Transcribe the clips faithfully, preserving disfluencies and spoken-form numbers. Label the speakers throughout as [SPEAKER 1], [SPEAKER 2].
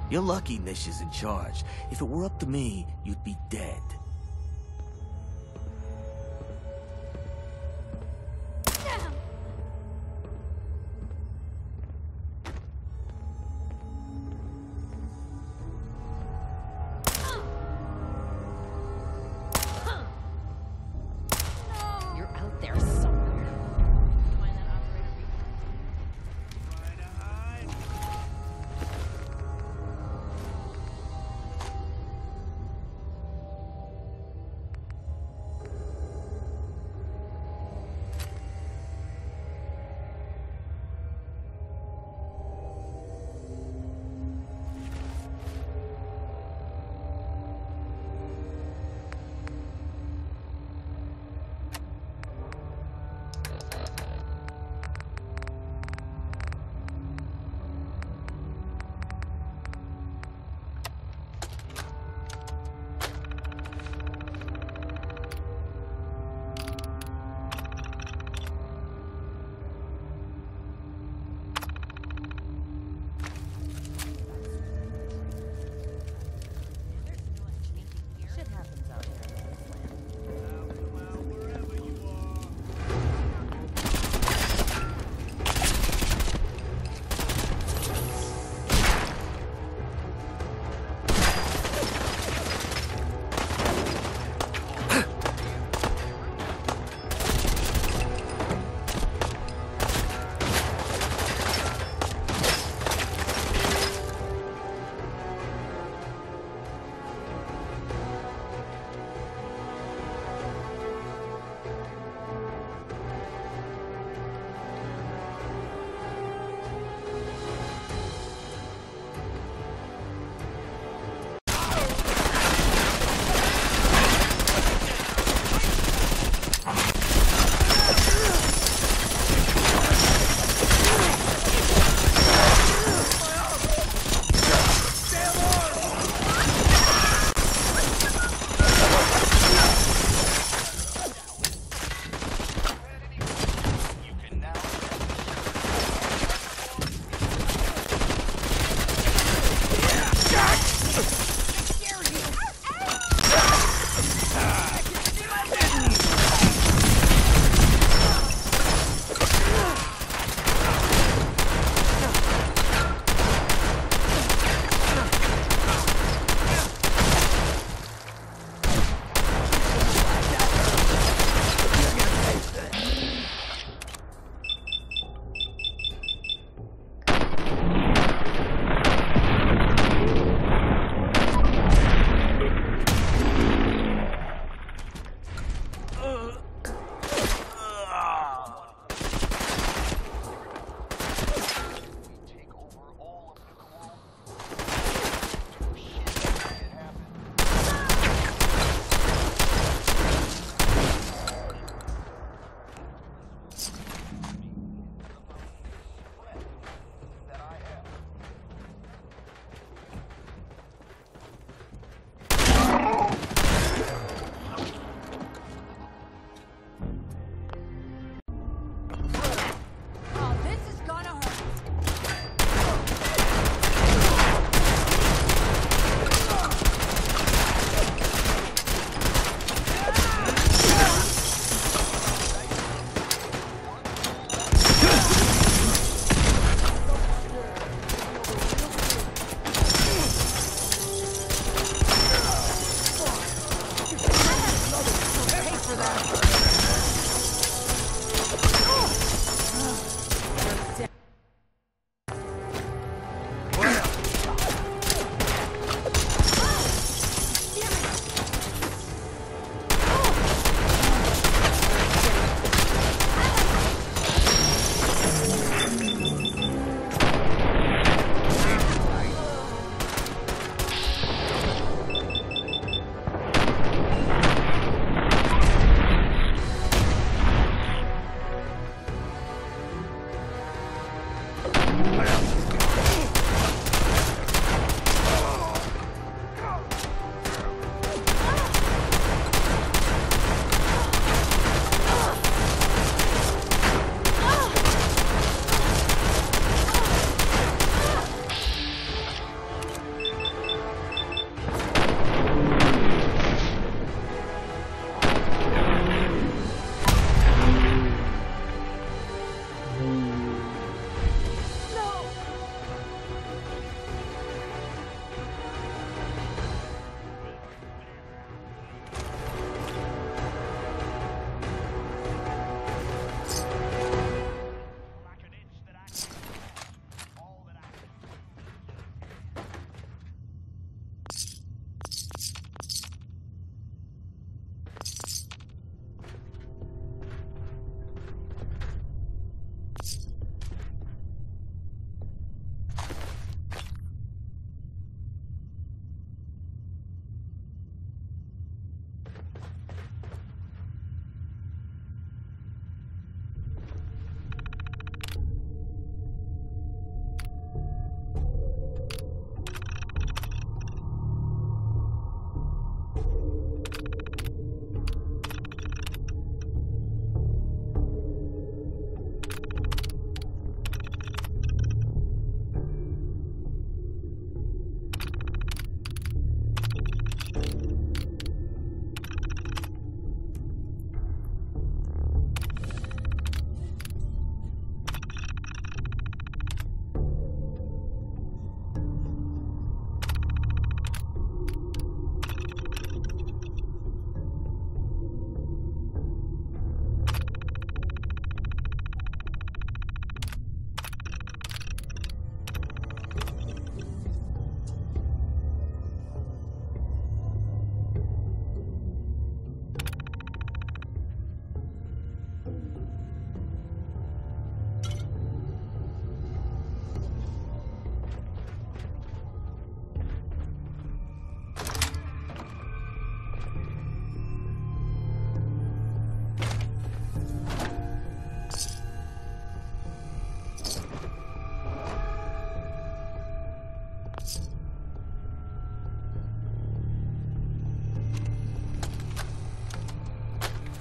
[SPEAKER 1] You're lucky Nish is in charge. If it were up to me, you'd be dead.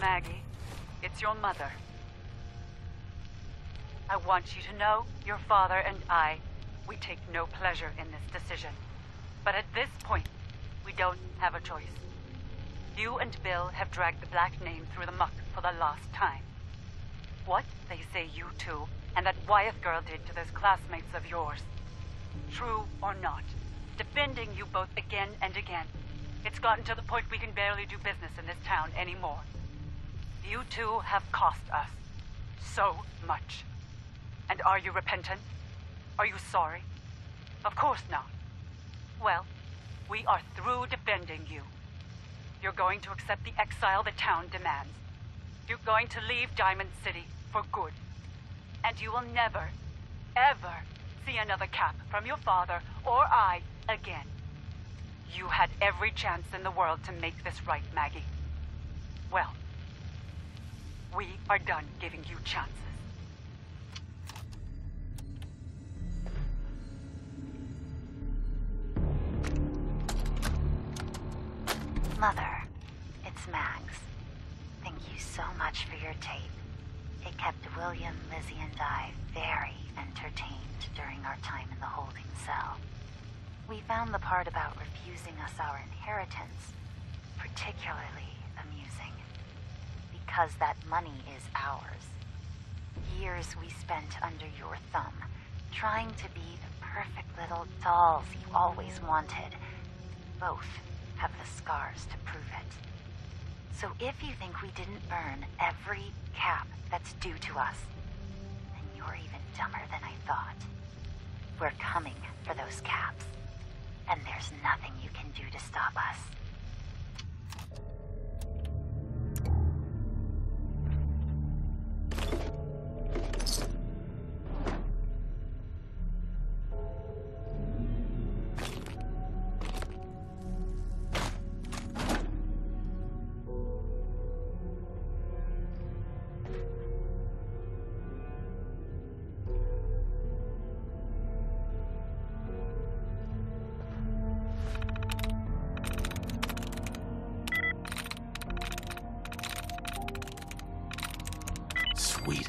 [SPEAKER 2] Maggie. It's your mother. I want you to know your father and I, we take no pleasure in this decision. But at this point, we don't have a choice. You and Bill have dragged the Black name through the muck for the last time. What they say you two and that Wyeth girl did to those classmates of yours, true or not, defending you both again and again, it's gotten to the point we can barely do business in this town anymore. You two have cost us so much. And are you repentant? Are you sorry? Of course not. Well, we are through defending you. You're going to accept the exile the town demands. You're going to leave Diamond City for good. And you will never, ever see another Cap from your father or I again. You had every chance in the world to make this right, Maggie. Well, we are done giving you chances.
[SPEAKER 3] Mother, it's Max. Thank you so much for your tape. It kept William, Lizzie, and I very entertained during our time in the holding cell. We found the part about refusing us our inheritance particularly amusing. Because that money is ours. Years we spent under your thumb, trying to be the perfect little dolls you always wanted. Both have the scars to prove it. So if you think we didn't earn every cap that's due to us, then you're even dumber than I thought. We're coming for those caps, and there's nothing you can do to stop us.
[SPEAKER 1] Sweet.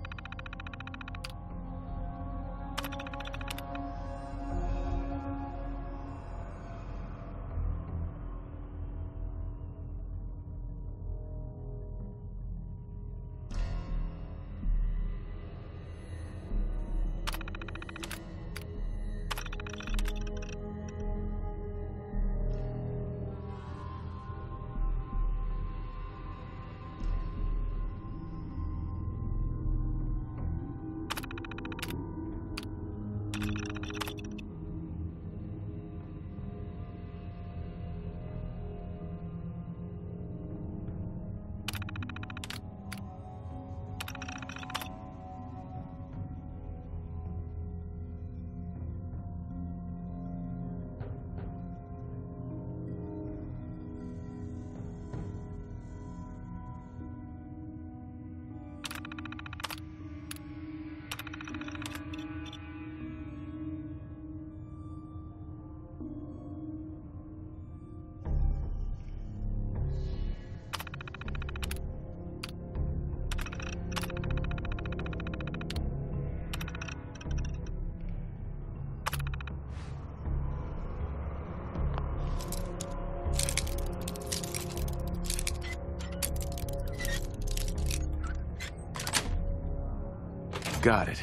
[SPEAKER 1] Got it.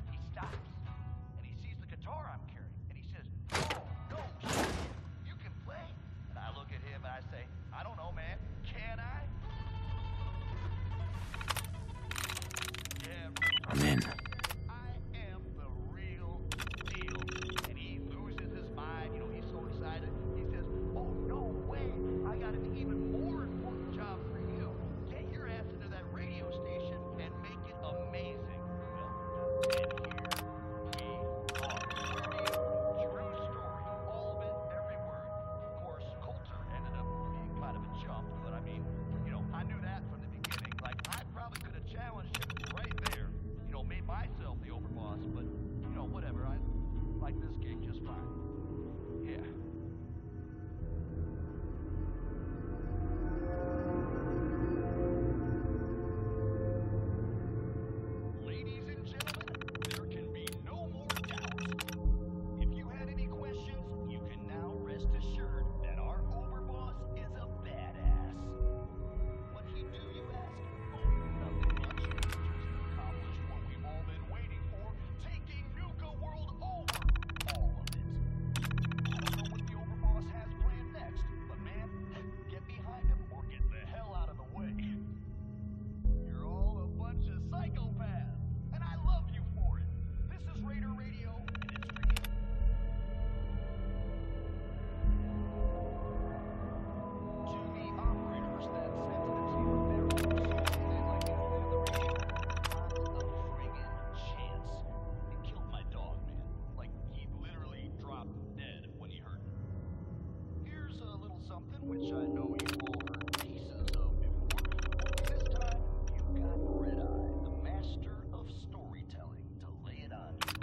[SPEAKER 4] He stops, and he sees the guitar I'm carrying, and he says, "Oh, no, sir. You can play fine. Yeah. Ladies and gentlemen, there can be no more doubt. If you had any questions, you can now rest assured that our overboss is a badass. What'd he do, you ask? Oh, nothing much. Just accomplished what we've all been waiting for, taking Nuka World over. All of it. I don't know what the overboss has planned next, but man, get behind him or get the hell out of the way. You're all a bunch of psychopaths, and I love you for it. This is Raider Radio, and it's for you. To the operators that sent the team of their own souls, they'd like to inform the radio. Not a friggin' chance. It killed my dog, man. Like, he literally dropped dead when he heard it. Here's a little something which I know you've all heard pieces of before. This time, you've got Red Eye, the master of storytelling, to lay it on you.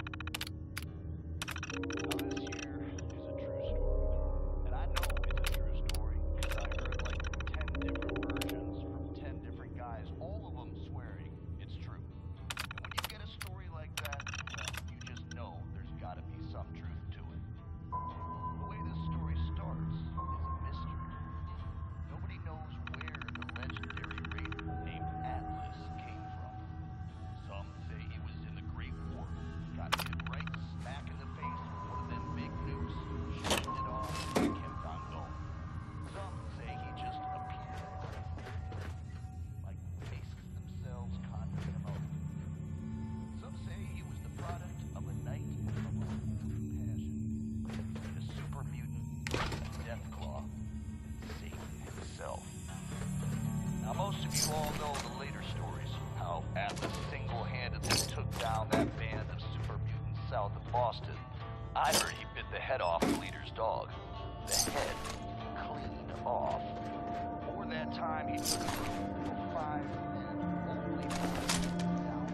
[SPEAKER 4] Now this here is a true story. And I know it's a true story because I heard like ten different versions from ten different guys, all of them swearing it's true. And when you get a story like that, well, you just know there's gotta be some truth to it. The way this story starts is a mystery. Nobody knows where the legendary raider named Atlas came from. Some say he was in the Great War, got hit right smack in the face with one of them big nukes, shooting it off and kept on going. Some say he just appeared like faces themselves conjured him out. Some say he was the product of a night of compassion between a super mutant, Deathclaw, and Satan himself. Now, most of you all know the later stories, how Atlas single-handedly took down that band of super mutants south of Boston. I heard he bit the head off the leader's dog. The head clean off. Before that time, he took a group of five men, only downtown.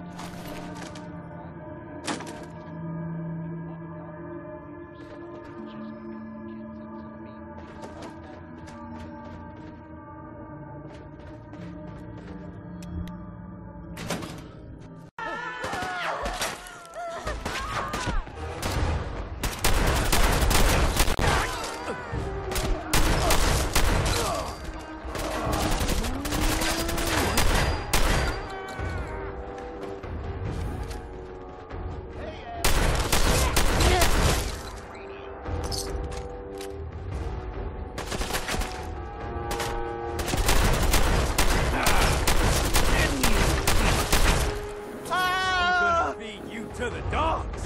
[SPEAKER 1] To the dogs!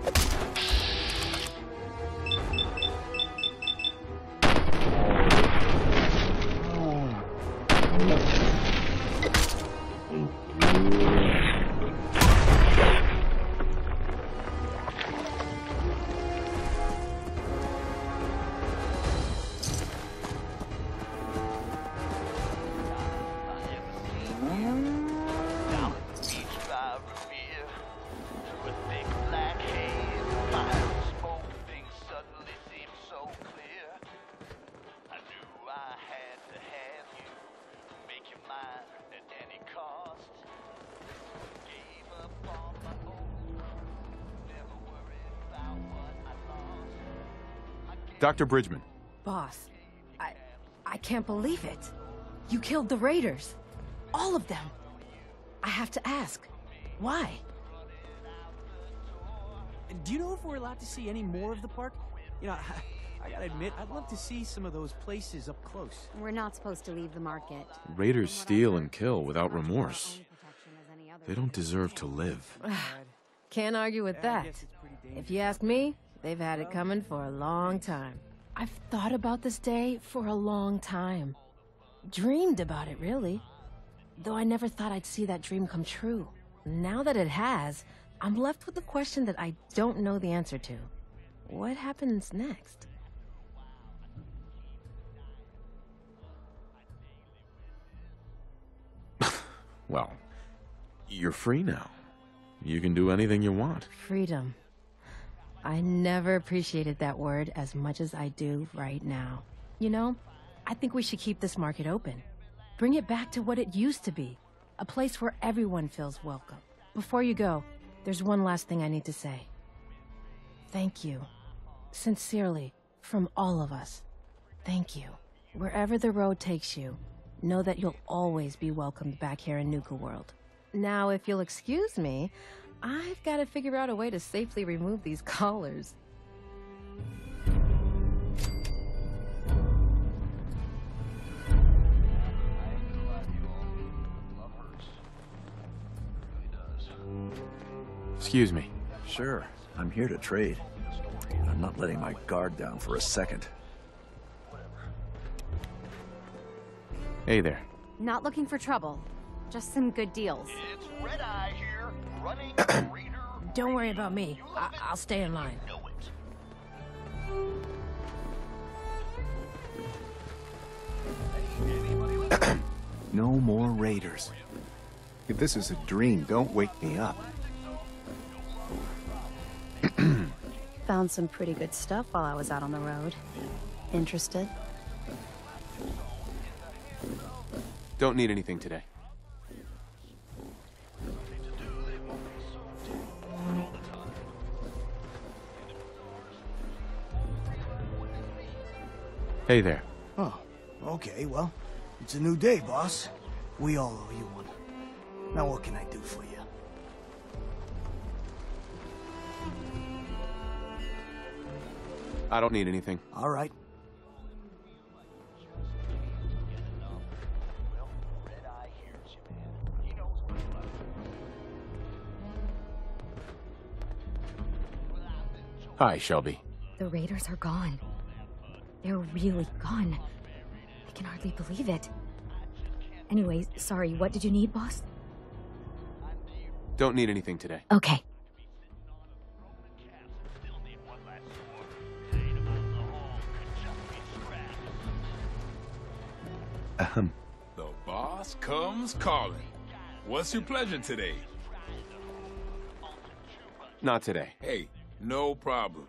[SPEAKER 5] Doctor Bridgman.
[SPEAKER 6] Boss, I... I can't believe it. You killed the Raiders. All of them. I have to ask, why?
[SPEAKER 1] Do you know if we're allowed to see any more of the park? You know, I, I gotta admit, I'd love to see some of those places up close.
[SPEAKER 7] We're not supposed to leave the market.
[SPEAKER 5] Raiders steal and kill without remorse. They don't deserve to live.
[SPEAKER 6] Can't argue with that. If you ask me, they've had it coming for a long time. I've thought about this day for a long time. Dreamed about it, really. Though I never thought I'd see that dream come true. Now that it has, I'm left with the question that I don't know the answer to. What happens next?
[SPEAKER 5] Well, you're free now. You can do anything you want.
[SPEAKER 6] Freedom. I never appreciated that word as much as I do right now. You know, I think we should keep this market open. Bring it back to what it used to be. A place where everyone feels welcome. Before you go, there's one last thing I need to say. Thank you. Sincerely, from all of us. Thank you. Wherever the road takes you, know that you'll always be welcomed back here in Nuka World. Now, if you'll excuse me, I've got to figure out a way to safely remove these collars.
[SPEAKER 5] Excuse me.
[SPEAKER 8] Sure, I'm here to trade. I'm not letting my guard down for a second.
[SPEAKER 5] Hey there.
[SPEAKER 7] Not looking for trouble. Just some good deals.
[SPEAKER 4] It's Red Eye here, running Raider.
[SPEAKER 6] Don't worry about me. I I'll stay in line.
[SPEAKER 4] Know it.
[SPEAKER 9] No more raiders. If this is a dream, don't wake me up.
[SPEAKER 7] Found some pretty good stuff while I was out on the road. Interested?
[SPEAKER 5] Don't need anything today. Hey there.
[SPEAKER 10] Oh, okay, well, it's a new day, boss. We all owe you one. Now what can I do for you?
[SPEAKER 5] I don't need anything.
[SPEAKER 10] All right.
[SPEAKER 5] Hi, Shelby.
[SPEAKER 7] The raiders are gone. They're really gone. I can hardly believe it. Anyways, sorry, what did you need, boss?
[SPEAKER 5] Don't need anything today.
[SPEAKER 7] Okay.
[SPEAKER 9] Ahem.
[SPEAKER 11] The boss comes calling. What's your pleasure today?
[SPEAKER 5] Not today.
[SPEAKER 11] Hey, no problem.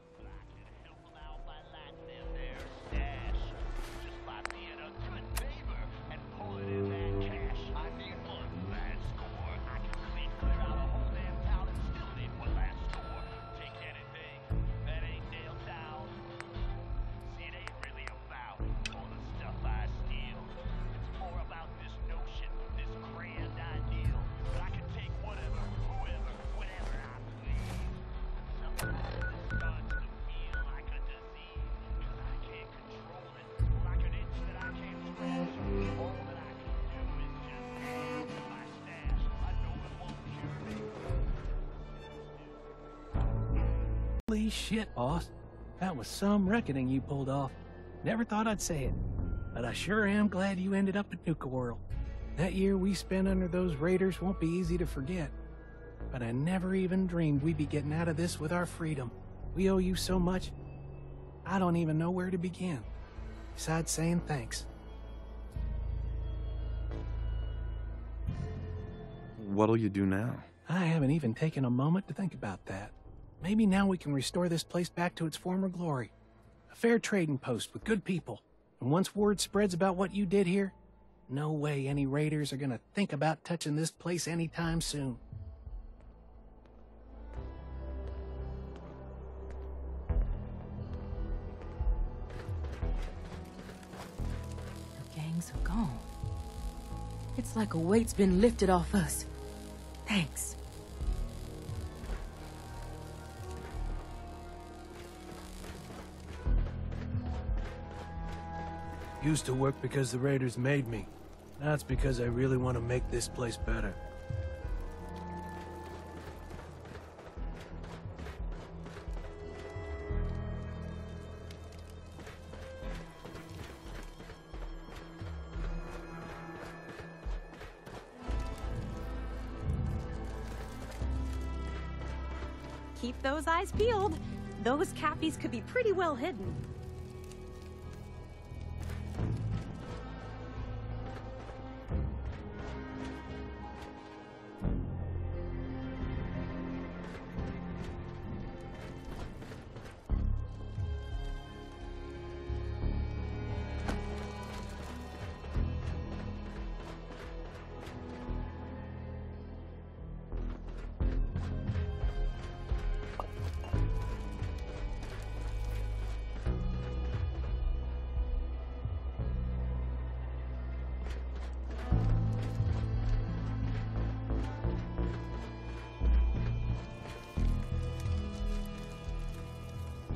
[SPEAKER 1] Holy shit, boss. That was some reckoning you pulled off. Never thought I'd say it, but I sure am glad you ended up at Nuka World. That year we spent under those raiders won't be easy to forget. But I never even dreamed we'd be getting out of this with our freedom. We owe you so much, I don't even know where to begin. Besides saying thanks.
[SPEAKER 8] What'll you do now?
[SPEAKER 1] I haven't even taken a moment to think about that. Maybe now we can restore this place back to its former glory. A fair trading post with good people. And once word spreads about what you did here, no way any raiders are gonna think about touching this place anytime soon.
[SPEAKER 12] The gangs are gone. It's like a weight's been lifted off us. Thanks.
[SPEAKER 10] Used to work because the raiders made me. Now it's because I really want to make this place better.
[SPEAKER 7] Keep those eyes peeled. Those Cappies could be pretty well hidden.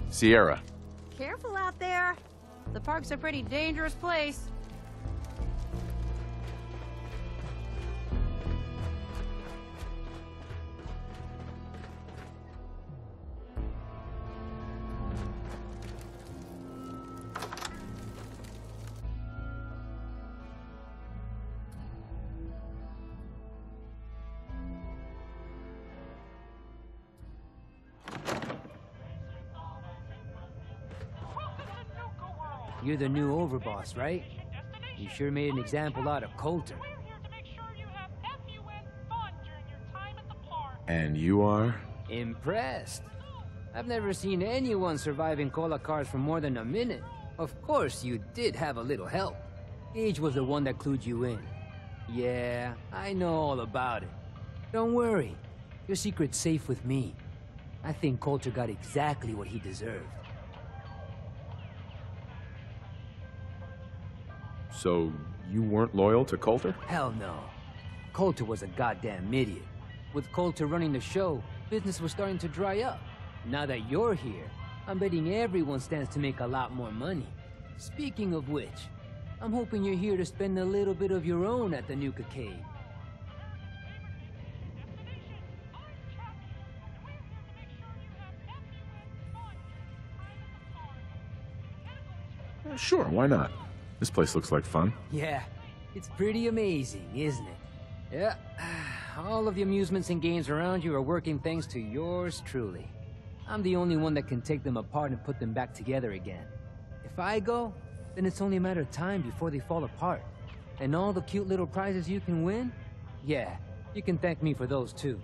[SPEAKER 5] Sierra.
[SPEAKER 13] Careful out there. The park's a pretty dangerous place.
[SPEAKER 14] You're the new overboss, right? You sure made an example out of Coulter.
[SPEAKER 5] And you are?
[SPEAKER 14] Impressed. I've never seen anyone surviving cola cars for more than a minute. Of course, you did have a little help. Gage was the one that clued you in. Yeah, I know all about it. Don't worry. Your secret's safe with me. I think Coulter got exactly what he deserved.
[SPEAKER 5] So, you weren't loyal to Coulter?
[SPEAKER 14] Hell no. Coulter was a goddamn idiot. With Coulter running the show, business was starting to dry up. Now that you're here, I'm betting everyone stands to make a lot more money. Speaking of which, I'm hoping you're here to spend a little bit of your own at the Nuka Cave.
[SPEAKER 5] Uh, sure, why not? This place looks like fun.
[SPEAKER 14] Yeah, it's pretty amazing, isn't it? Yeah, all of the amusements and games around you are working thanks to yours truly. I'm the only one that can take them apart and put them back together again. If I go, then it's only a matter of time before they fall apart. And all the cute little prizes you can win? Yeah, you can thank me for those too.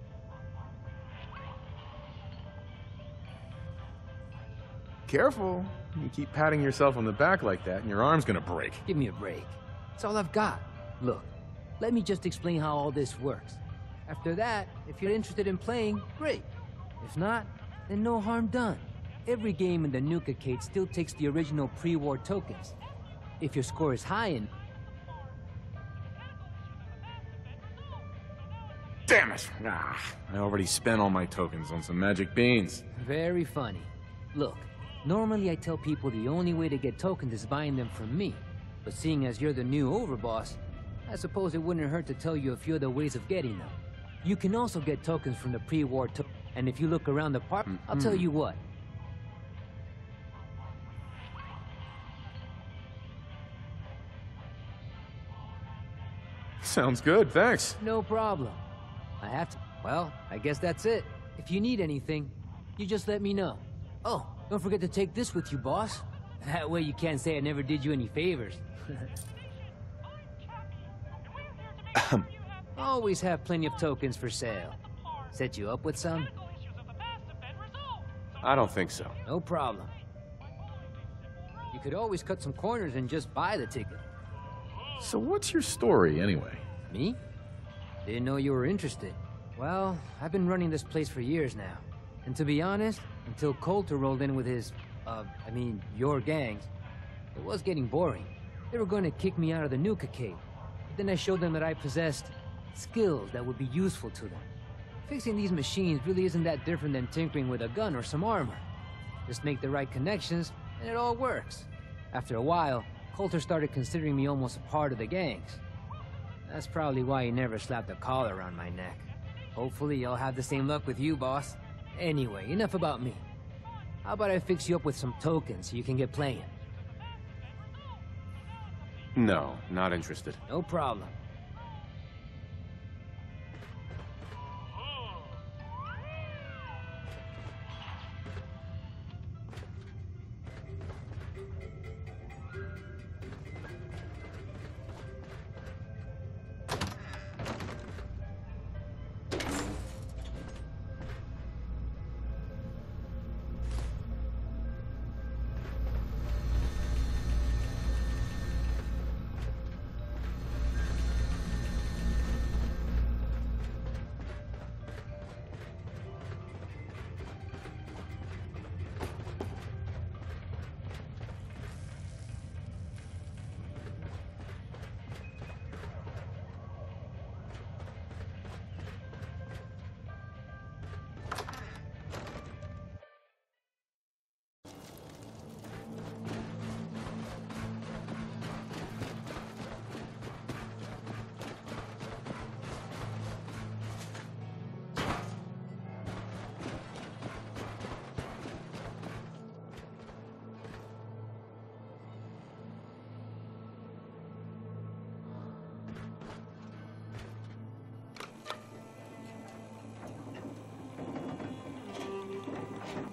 [SPEAKER 5] Careful. You keep patting yourself on the back like that and your arm's gonna break.
[SPEAKER 14] Give me a break. It's all I've got. Look, let me just explain how all this works. After that, if you're interested in playing, great. If not, then no harm done. Every game in the Nuka-Cade still takes the original pre-war tokens. If your score is high and...
[SPEAKER 5] Damn it! Ah, I already spent all my tokens on some magic beans.
[SPEAKER 14] Very funny. Look, normally I tell people the only way to get tokens is buying them from me. But seeing as you're the new overboss, I suppose it wouldn't hurt to tell you a few other ways of getting them. You can also get tokens from the pre-war to- and if you look around the park, mm-hmm. I'll tell you what.
[SPEAKER 5] Sounds good, thanks.
[SPEAKER 14] No problem. I have to- well, I guess that's it. If you need anything, you just let me know. Oh, don't forget to take this with you, boss. That way you can't say I never did you any favors. Always have plenty of tokens for sale. Set you up with some?
[SPEAKER 5] I don't think so.
[SPEAKER 14] No problem. You could always cut some corners and just buy the ticket.
[SPEAKER 5] So what's your story, anyway?
[SPEAKER 14] Me? Didn't know you were interested. Well, I've been running this place for years now. And to be honest, until Coulter rolled in with his, uh, I mean, your gangs, it was getting boring. They were going to kick me out of the Nuka Cave. But then I showed them that I possessed skills that would be useful to them. Fixing these machines really isn't that different than tinkering with a gun or some armor. Just make the right connections, and it all works. After a while, Coulter started considering me almost a part of the gangs. That's probably why he never slapped a collar around my neck. Hopefully I'll have the same luck with you, boss. Anyway, enough about me. How about I fix you up with some tokens so you can get playing?
[SPEAKER 5] No, not interested.
[SPEAKER 14] No problem.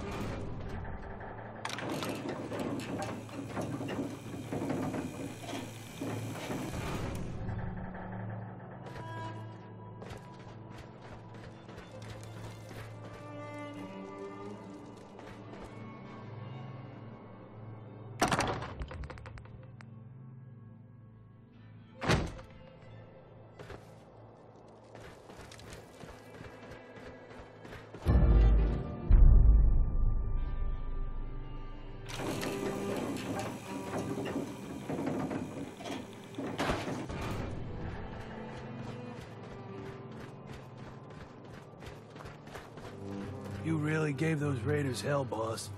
[SPEAKER 1] You really gave those raiders hell, boss.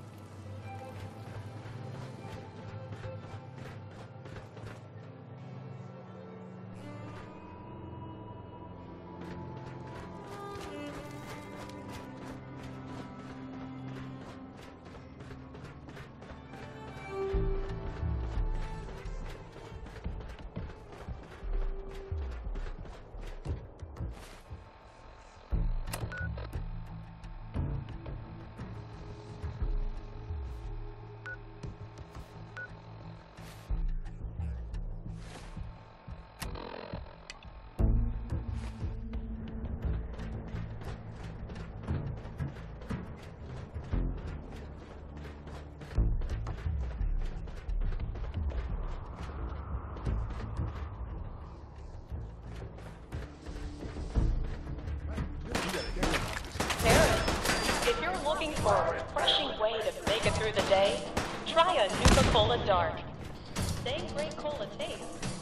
[SPEAKER 15] If you're looking for a refreshing way to make it through the day, try a Nuka-Cola Dark. Same great cola taste,